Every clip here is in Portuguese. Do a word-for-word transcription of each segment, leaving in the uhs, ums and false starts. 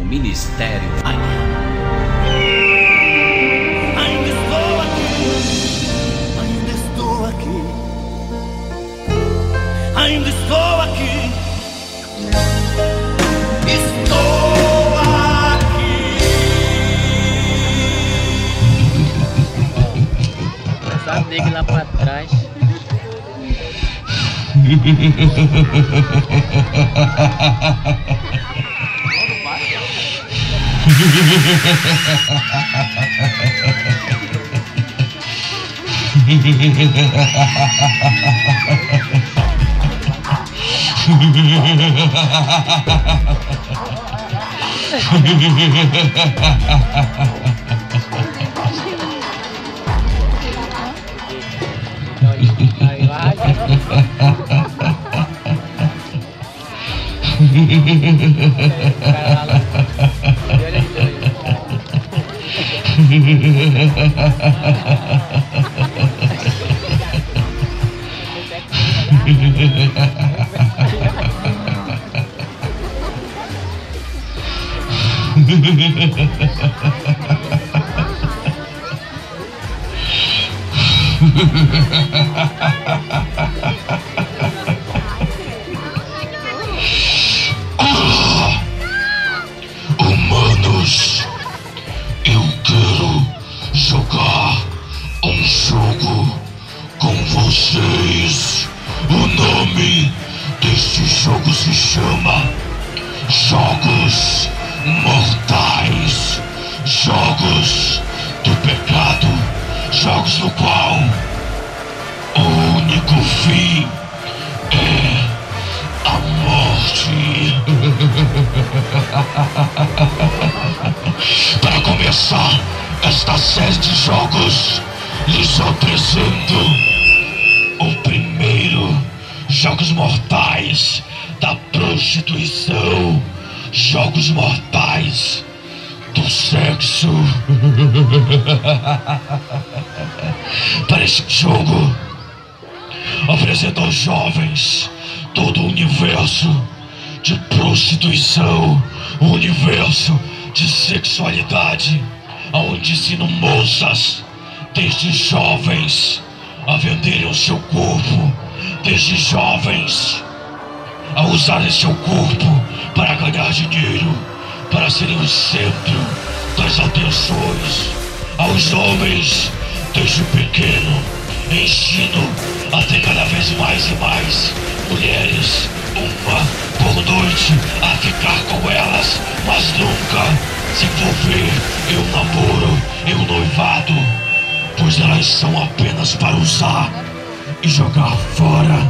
Ministério Águia. Ainda estou aqui, ainda estou aqui, ainda estou aqui, estou aqui. Só dele lá pra trás. Ah, humanos, eu quero jogar um jogo com vocês. O nome deste jogo se chama Jogos Mortais, Jogos do Pecado, jogos no qual o único fim é a morte. Para começar esta série de jogos, lhes apresento o primeiro: Jogos Mortais da Prostituição, Jogos Mortais do Sexo. Para este jogo, apresento aos jovens todo o universo de prostituição, o universo de sexualidade, onde ensino moças desde jovens a venderem o seu corpo, desde jovens a usarem seu corpo para ganhar dinheiro, para serem o centro das atenções. Aos homens, desde pequeno, ensino a ter cada vez mais e mais mulheres, uma por noite, a ficar com elas, mas nunca se envolver em um namoro, em um noivado, pois elas são apenas para usar e jogar fora.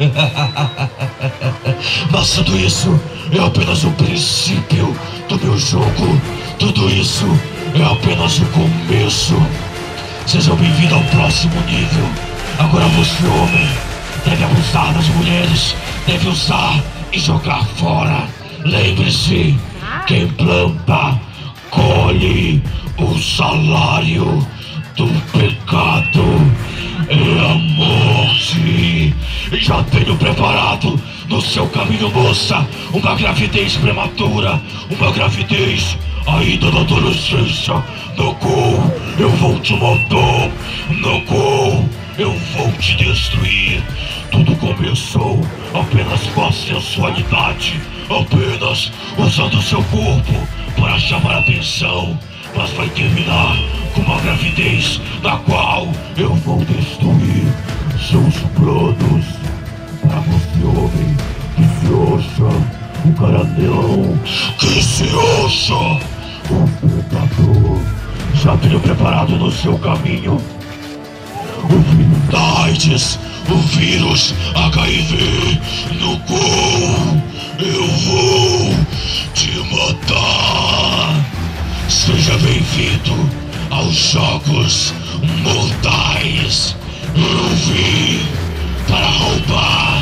Mas tudo isso é apenas o princípio do meu jogo. Tudo isso é apenas o começo. Sejam bem-vindos ao próximo nível. Agora você, homem, deve abusar das mulheres, deve usar e jogar fora. Lembre-se, quem planta, colhe o salário do pecado é a morte. Já tenho preparado no seu caminho, moça, uma gravidez prematura, uma gravidez ainda da adolescência, no qual eu vou te matar, no qual eu vou te destruir. Tudo começou apenas com a sensualidade, apenas usando seu corpo para chamar atenção, mas vai terminar com uma gravidez na qual eu vou destruir seus planos. Para você, homem, que se acha um cara não, que se acha um pecador, já tenho preparado no seu caminho o vírus da AIDS, o vírus H I V, no qual eu vou te matar. Seja bem-vindo aos Jogos Mortais. Eu vim para roubar,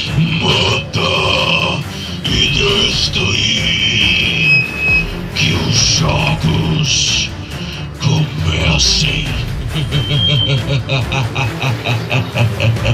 matar e destruir. Que os jogos comecem.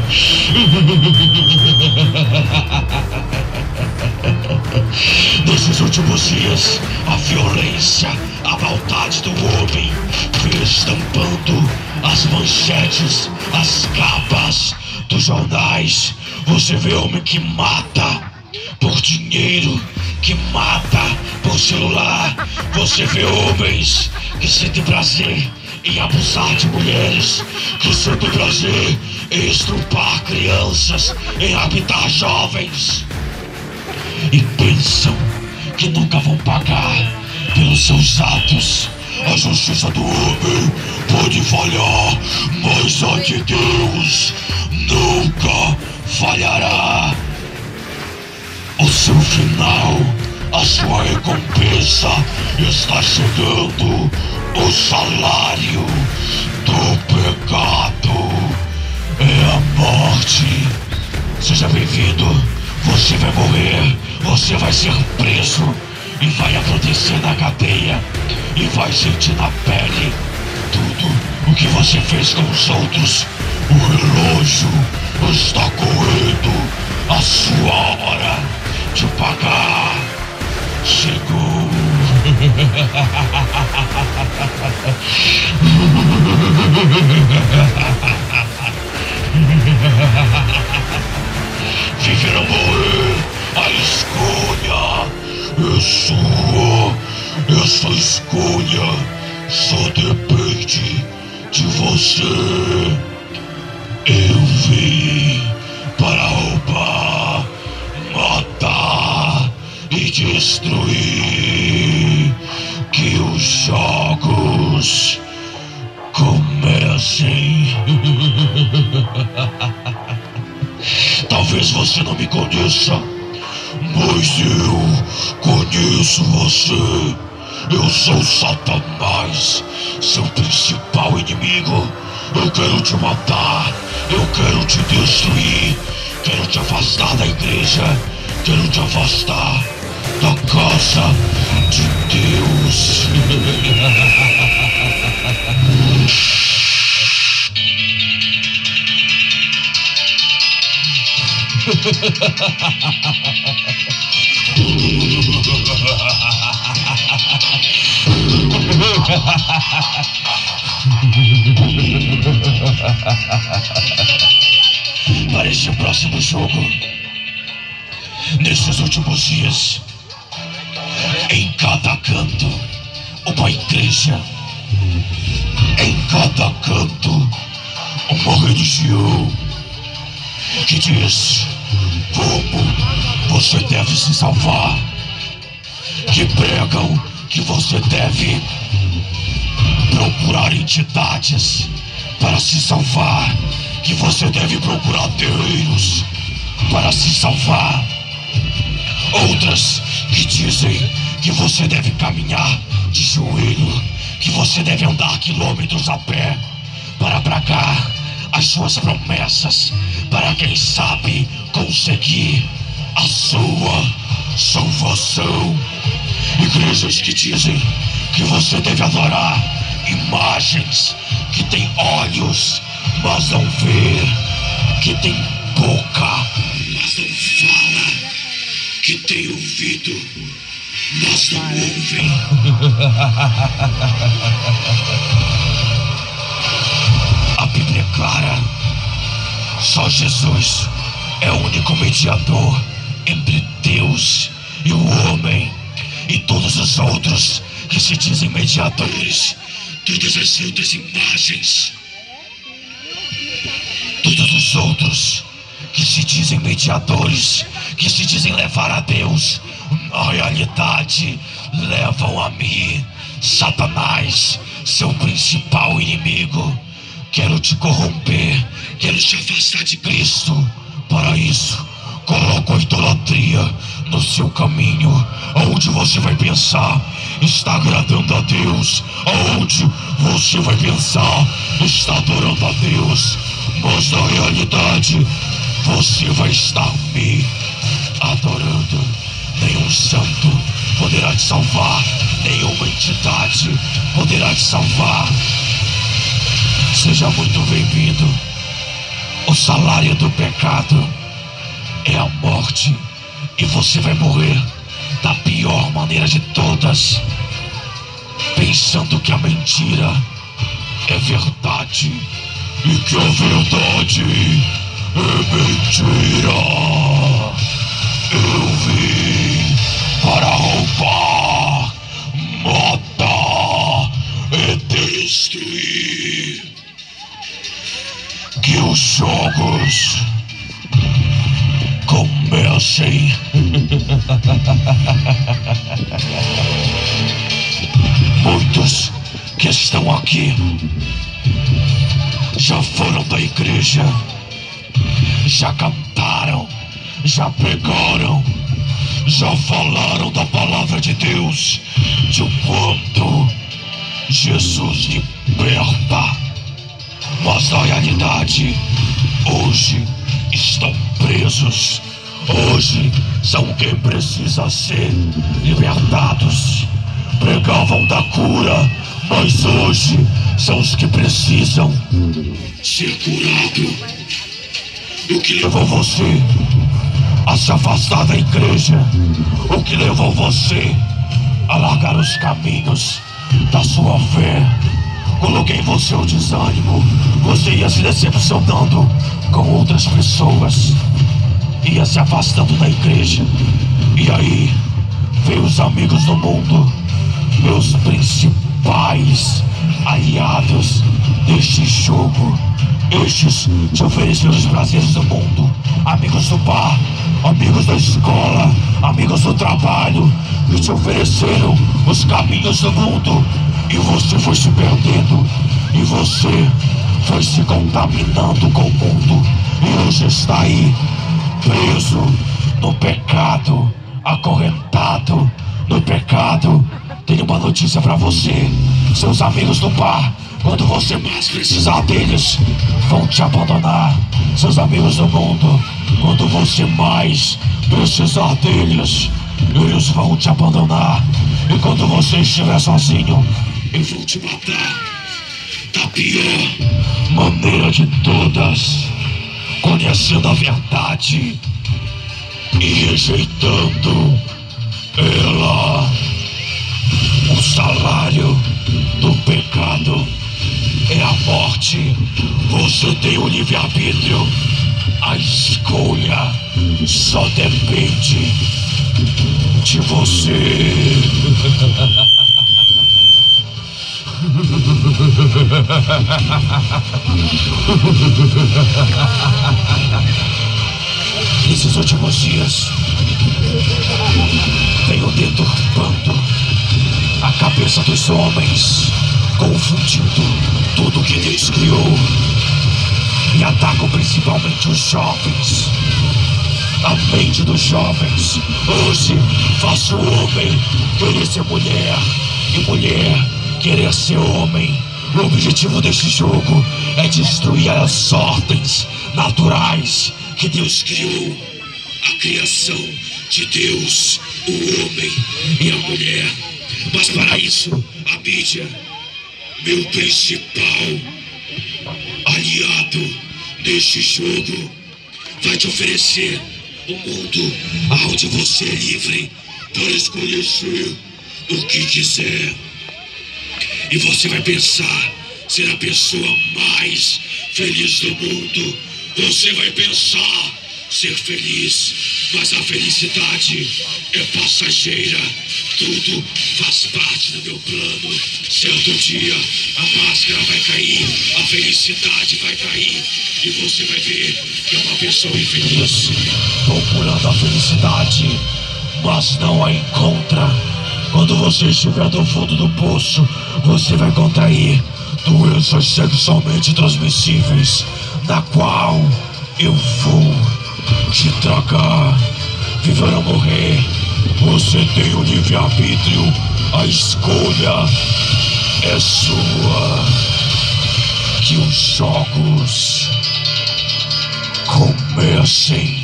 Nesse Nesses últimos dias, a violência, a maldade do homem vem estampando as manchetes, as capas dos jornais. Você vê homem que mata por dinheiro, que mata por celular. Você vê homens que sentem prazer em abusar de mulheres, que sentem prazer em estrupar crianças, em raptar jovens, e pensam que nunca vão pagar pelos seus atos. A justiça do homem pode falhar, mas a de Deus nunca falhará. O seu final, a sua recompensa está chegando. O salário do pecado é a morte. Seja bem-vindo. Você vai morrer, você vai ser preso e vai acontecer na cadeia e vai sentir na pele tudo o que você fez com os outros. O relógio está correndo, a sua hora de pagar chegou. Viver ou morrer, a escolha é sua. Essa escolha só depende de você. Eu vim para roubar, matar e destruir. Que os jogos comecem. Talvez você não me conheça, mas eu conheço você. Eu sou Satanás, seu principal inimigo. Eu quero te matar, eu quero te destruir. Quero te afastar da igreja, quero te afastar da casa de Deus. Para este próximo jogo, nesses últimos dias, em cada canto, uma igreja, em cada canto, uma religião que diz como você deve se salvar, que pregam que você deve procurar entidades para se salvar, que você deve procurar terreiros para se salvar. Outras que dizem que você deve caminhar de joelho, que você deve andar quilômetros a pé para abragar as suas promessas, para quem sabe conseguir a sua salvação. Igrejas que dizem que você deve adorar imagens, que tem olhos, mas não vê, que tem boca, mas não fala, que tem ouvido, mas não ouvem. A Bíblia é clara. Só Jesus é o único mediador entre Deus e o homem. E todos os outros que se dizem mediadores, todas as outras imagens, todos os outros que se dizem mediadores, que se dizem levar a Deus, na realidade levam a mim, Satanás, seu principal inimigo. Quero te corromper, quero te afastar de Cristo. Para isso, coloco a idolatria no seu caminho, aonde você vai pensar está agradando a Deus, aonde você vai pensar está adorando a Deus, mas na realidade você vai estar me adorando. Nenhum santo poderá te salvar, nenhuma entidade poderá te salvar. Seja muito bem-vindo. O salário do pecado é a morte, e você vai morrer da pior maneira de todas, pensando que a mentira é verdade e que a verdade é mentira. Eu vim para roubar, matar e destruir. Que os jogos comecem. Muitos que estão aqui já foram da igreja, já cantaram, já pregaram, já falaram da palavra de Deus, de o quanto Jesus liberta. Mas na realidade, hoje estão presos. Hoje são quem precisa ser libertados. Pregavam da cura, mas hoje são os que precisam ser curados. O que levou você a se afastar da igreja? O que levou você a largar os caminhos da sua fé? Coloquei em você o desânimo. Você ia se decepcionando com outras pessoas, ia se afastando da igreja. E aí veio os amigos do mundo, meus principais aliados deste jogo. Estes te ofereceram os prazeres do mundo. Amigos do bar, amigos da escola, amigos do trabalho, e te ofereceram os caminhos do mundo. E você foi se perdendo, e você foi se contaminando com o mundo. E hoje está aí, preso no pecado, acorrentado no pecado. Tenho uma notícia pra você: seus amigos do bar, quando você mais precisar deles, vão te abandonar. Seus amigos do mundo, quando você mais precisar deles, eles vão te abandonar. E quando você estiver sozinho, eles vão te matar da pior maneira de todas, conhecendo a verdade e rejeitando ela. O salário do pecado é a morte. Você tem o livre-arbítrio. A escolha só depende de você. Nesses últimos dias, venho deturpando a cabeça dos homens, confundindo tudo que Deus criou, e ataco principalmente os jovens, a mente dos jovens. Hoje faço o homem querer ser mulher, e mulher querer ser homem. O objetivo deste jogo é destruir as ordens naturais que Deus criou. A criação de Deus, o homem e a mulher. Mas para isso, a mídia, meu principal aliado neste jogo, vai te oferecer um mundo onde você é livre para escolher o que quiser. E você vai pensar ser a pessoa mais feliz do mundo. Você vai pensar ser feliz, mas a felicidade é passageira. Tudo faz parte do meu plano. Certo dia a máscara vai cair, a felicidade vai cair, e você vai ver que é uma pessoa infeliz, procurando a felicidade, mas não a encontra. Quando você estiver no fundo do poço, você vai contrair doenças sexualmente transmissíveis, na qual eu vou te tragar. Viver ou morrer, você tem o livre-arbítrio. A escolha é sua. Que os jogos comecem.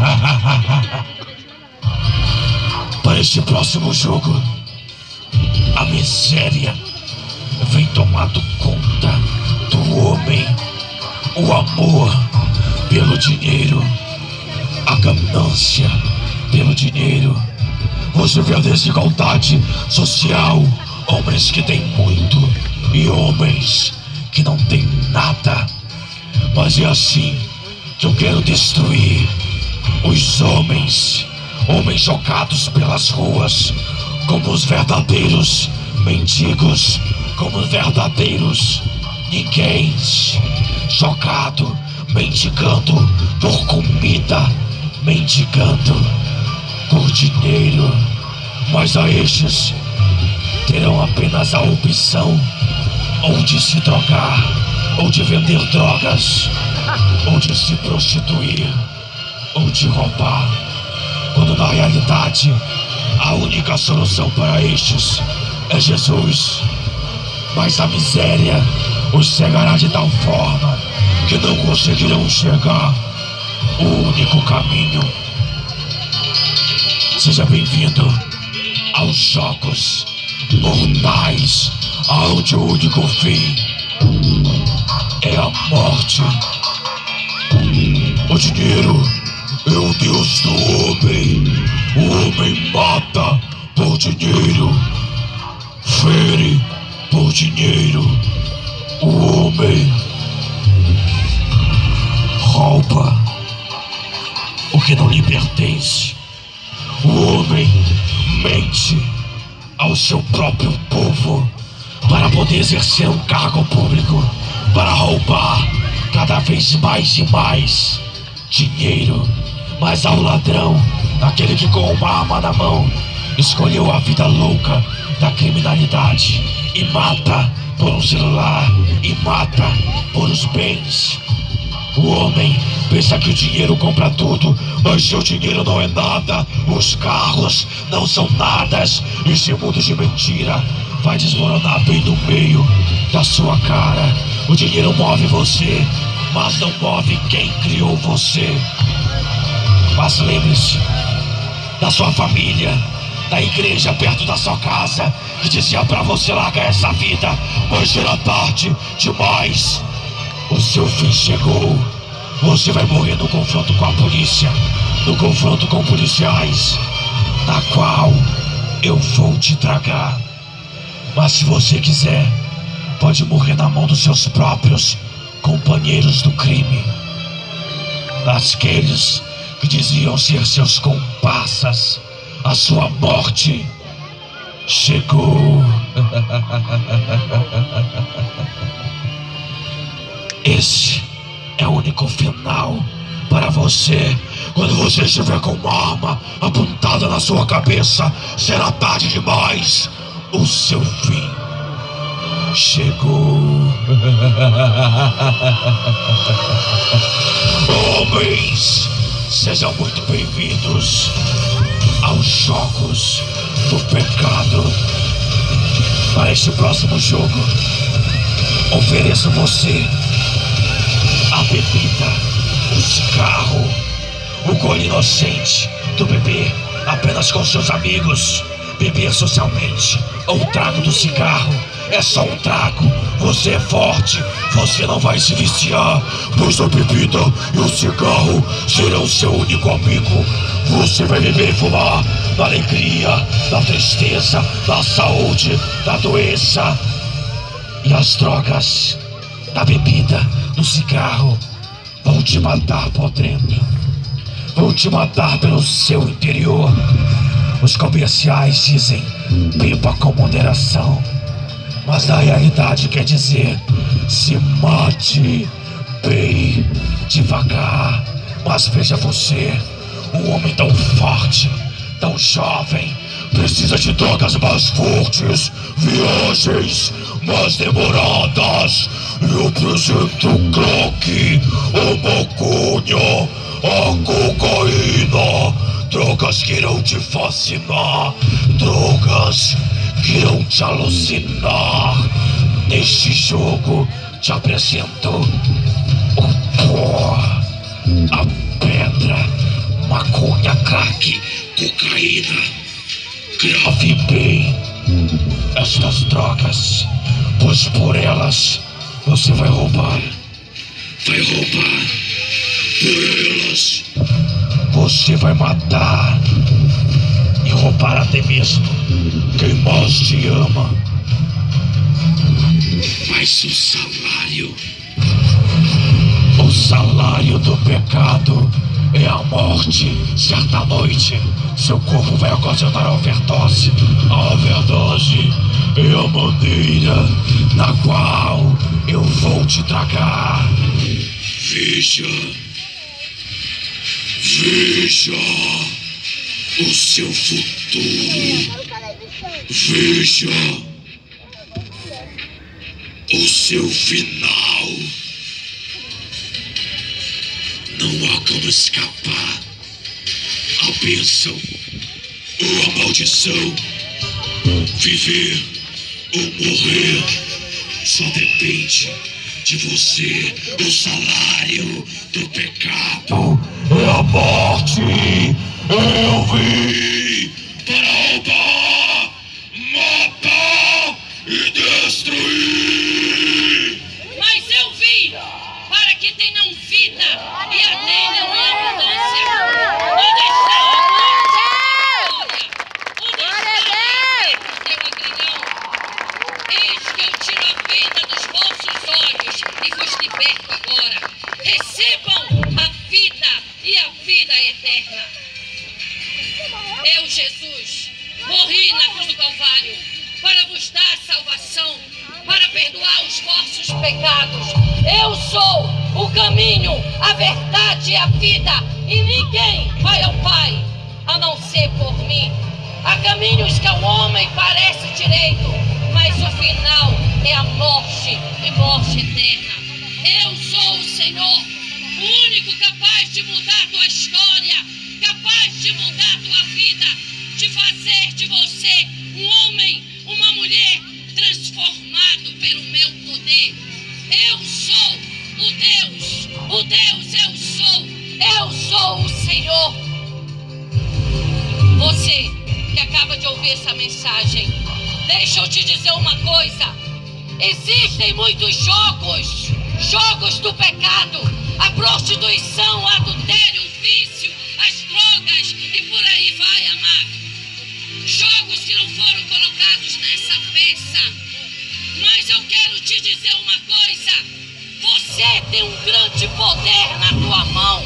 Para esse próximo jogo, A miséria vem tomando conta do homem. O amor pelo dinheiro, a ganância pelo dinheiro. Você vê a desigualdade social, homens que têm muito e homens que não têm nada. Mas é assim que eu quero destruir os homens, homens jogados pelas ruas como os verdadeiros mendigos, como os verdadeiros ninguém, jogado, mendigando por comida, mendigando por dinheiro. Mas a estes terão apenas a opção ou de se drogar, ou de vender drogas, ou de se prostituir, ou de roubar, quando na realidade a única solução para estes é Jesus. Mas a miséria os cegará de tal forma que não conseguirão enxergar o único caminho. Seja bem-vindo aos Jogos Mortais, onde o único fim é a morte. O dinheiro é o Deus do homem. O homem mata por dinheiro, fere por dinheiro. O homem rouba o que não lhe pertence. O homem mente ao seu próprio povo para poder exercer um cargo público, para roubar cada vez mais e mais dinheiro. Mas ao ladrão, aquele que com uma arma na mão escolheu a vida louca da criminalidade e mata por um celular e mata por os bens. O homem pensa que o dinheiro compra tudo, mas seu dinheiro não é nada. Os carros não são nada. Esse mundo de mentira vai desmoronar bem no meio da sua cara. O dinheiro move você, mas não move quem criou você. Mas lembre-se da sua família, da igreja perto da sua casa, que dizia pra você largar essa vida, mas era tarde demais. O seu fim chegou. Você vai morrer no confronto com a polícia, no confronto com policiais, na qual eu vou te tragar. Mas se você quiser, pode morrer na mão dos seus próprios companheiros do crime, daqueles que diziam ser seus comparsas. A sua morte chegou. Esse é o único final para você. Quando você estiver com uma arma apontada na sua cabeça, será tarde demais. O seu fim chegou. Homens, sejam muito bem-vindos aos Jogos do Pecado. Para este próximo jogo, ofereço você a bebida, o cigarro, o gole inocente do beber apenas com seus amigos. Beber socialmente, ou o trago do cigarro é só um trago. Você é forte, você não vai se viciar, pois a bebida e o cigarro serão seu único amigo. Você vai beber e fumar da alegria, da tristeza, da saúde, da doença. E as drogas, da bebida, do cigarro, vão te matar por dentro, vão te matar pelo seu interior. Os comerciais dizem beba com moderação, mas na realidade quer dizer se mate bem devagar. Mas veja você, um homem tão forte, tão jovem, precisa de drogas mais fortes, viagens mais demoradas. Eu apresento o crack, a maconha, a cocaína. Drogas que irão te fascinar, drogas que irão te alucinar. Neste jogo te apresento o pó, a pedra, maconha, crack, cocaína. Grave bem. estas drogas, pois por elas você vai roubar. Vai roubar por elas. Você vai matar e roubar até mesmo quem mais te ama. Mas o salário, o salário do pecado é a morte. Certa noite, seu corpo vai ocasionar a overdose. A overdose é a maneira na qual eu vou te tragar. Veja, veja o seu futuro. Veja o seu final. Não há como escapar. A bênção ou a maldição, viver ou morrer, só depende de você. O salário do pecado é a morte. Eu vim para roubar, matar e destruir. Mas eu vim para que tenham vida e a tenham em abundância. Onde está a glória? Onde está teu agrilhão? Eis que eu tiro a vida dos vossos olhos e vos liberto agora. Recebam a vida e a vida eterna. Eu, Jesus, morri na cruz do Calvário para vos dar salvação, para perdoar os vossos pecados. Eu sou o caminho, a verdade e a vida, e ninguém vai ao Pai a não ser por mim. Há caminhos que ao homem parece direito, mas o final é a morte e morte eterna. Eu sou o Senhor, o único capaz de mudar tua história, capaz de mudar tua vida, de fazer de você um homem, uma mulher transformado pelo meu poder. Eu sou o Deus, o Deus eu sou, eu sou o Senhor. Você que acaba de ouvir essa mensagem, deixa eu te dizer uma coisa. Existem muitos jogos, jogos do pecado, a prostituição, o adultério, o vício, as drogas e por aí vai, amado. Jogos que não foram colocados nessa peça. Mas eu quero te dizer uma coisa. Você tem um grande poder na tua mão.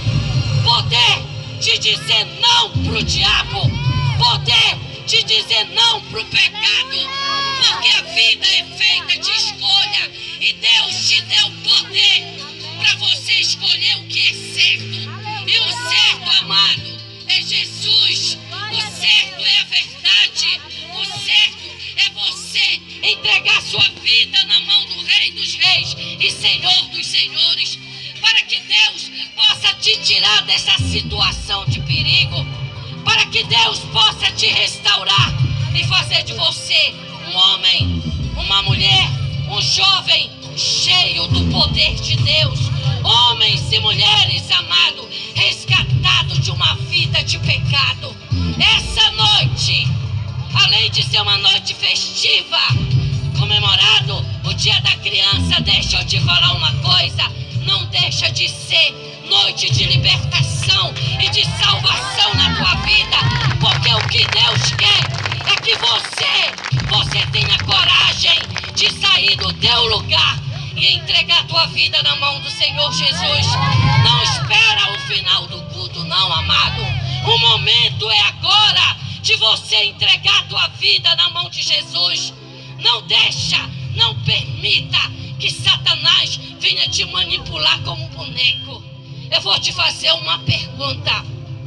Poder de dizer não pro diabo. Poder de dizer não pro pecado. Porque a vida é feita de escolha. E Deus te deu poder para você escolher o que é certo. E o certo, amado, é Jesus. O certo é a verdade. O certo é você entregar sua vida na mão do Rei dos Reis e Senhor dos Senhores, para que Deus possa te tirar dessa situação de perigo, para que Deus possa te restaurar e fazer de você um homem, uma mulher, um jovem cheio do poder de Deus. Homens e mulheres, amado, resgatados de uma vida de pecado. Essa noite, além de ser uma noite festiva, comemorado o dia da criança, deixa eu te falar uma coisa, não deixa de ser noite de libertação e de salvação na tua vida, porque o que Deus quer é que você, você tenha coragem de sair do teu lugar e entregar a tua vida na mão do Senhor Jesus. Não espera o final do culto, não, amado. O momento é agora de você entregar a tua vida na mão de Jesus. Não deixa, não permita que Satanás venha te manipular como um boneco. Eu vou te fazer uma pergunta.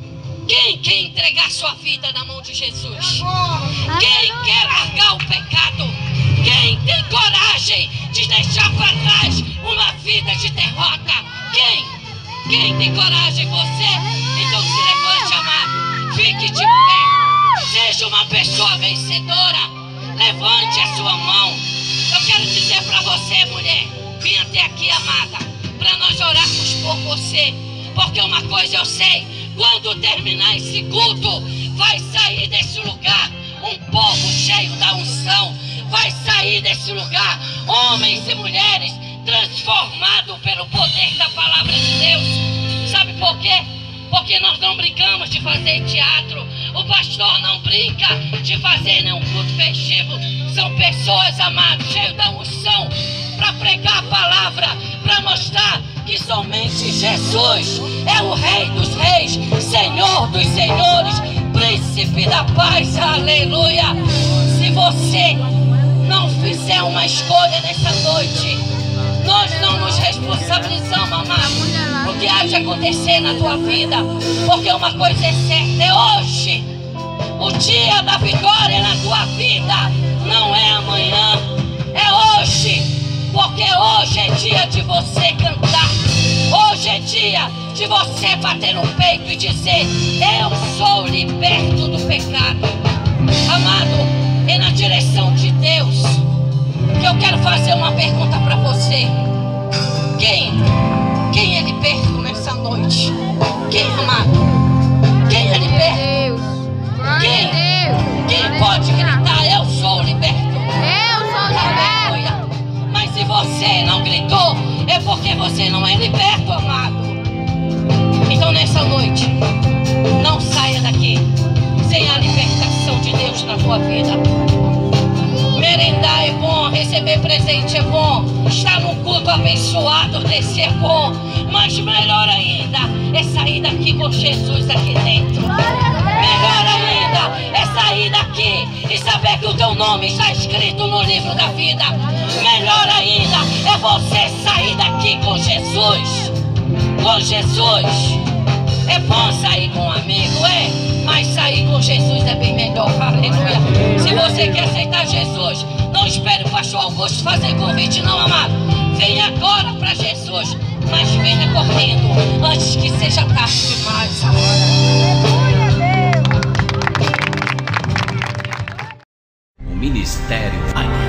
Quem quer entregar sua vida na mão de Jesus? Quem quer largar o pecado? Quem tem coragem de deixar para trás uma vida de derrota? Quem? Quem tem coragem? Você? Então se levante, amado. Fique de pé. Seja uma pessoa vencedora. Levante a sua mão. Eu quero dizer para você, mulher, vem até aqui, amada, para nós orarmos por você. Porque uma coisa eu sei, quando terminar esse culto, vai sair desse lugar um povo cheio da unção. vai sair desse lugar, homens e mulheres transformados pelo poder da palavra de Deus. Sabe por quê? Porque nós não brincamos de fazer teatro. O pastor não brinca de fazer nenhum culto festivo. São pessoas, amados, cheias da unção para pregar a palavra, para mostrar que somente Jesus é o Rei dos Reis, Senhor dos Senhores, Príncipe da Paz. Aleluia! Se você não fizer uma escolha nessa noite, nós não nos responsabilizamos, amado, por que há de acontecer na tua vida. Porque uma coisa é certa, é hoje. O dia da vitória na tua vida não é amanhã, é hoje. Porque hoje é dia de você cantar. Hoje é dia de você bater no peito e dizer: eu sou liberto do pecado. Amado, é na direção de Deus que eu quero fazer uma pergunta para você. Quem? Quem é liberto nessa noite? Quem, amado? Quem é liberto? Quem? Quem pode gritar: eu sou liberto? Eu sou liberto. Mas se você não gritou, é porque você não é liberto, amado. Então nessa noite, não saia daqui sem a libertação de Deus na tua vida. Merendar é bom, receber presente é bom, estar num culto abençoado desse é bom, mas melhor ainda é sair daqui com Jesus aqui dentro. Melhor ainda é sair daqui e saber que o teu nome está escrito no livro da vida. Melhor ainda é você sair daqui com Jesus. Com Jesus. É bom sair com um amigo, é, mas sair com Jesus é bem melhor. Aleluia. Se você quer aceitar Jesus, não espere o pastor Augusto fazer convite, não, amado. Venha agora para Jesus, mas venha correndo antes que seja tarde demais. O Ministério